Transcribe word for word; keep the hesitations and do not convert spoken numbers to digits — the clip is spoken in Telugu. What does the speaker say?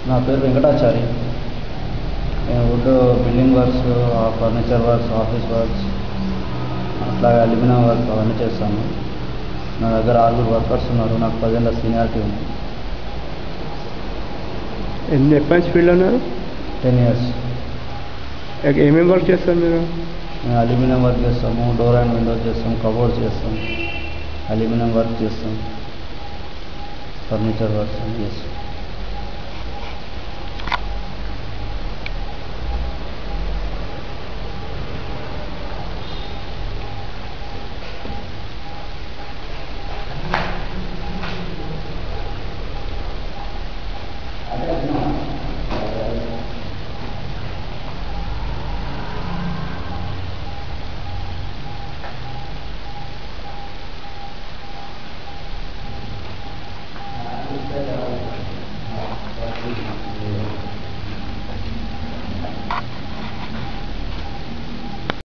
నా పేరు వెంకటాచారి. నేను wood building works, furniture works, office works, అట్లాగే అల్యూమినియం వర్క్ అవన్నీ చేస్తాను. నా దగ్గర ఆరుగురు వర్కర్స్ ఉన్నారు. నాకు పదేళ్ళ సీనియారిటీ ఉంది. ఎన్ని ఎప్పటి ఫీల్డ్ ఉన్నారు? Ten years. ఏమేమి వర్క్ చేస్తారు మీరు? మేము అల్యూమినియం వర్క్ చేస్తాము, డోర్ అండ్ విండోస్ చేస్తాం, కబోర్డ్స్ చేస్తాం, అల్యూమినియం వర్క్ చేస్తాం, ఫర్నిచర్ వర్క్స్ అన్నీ చేస్తాం.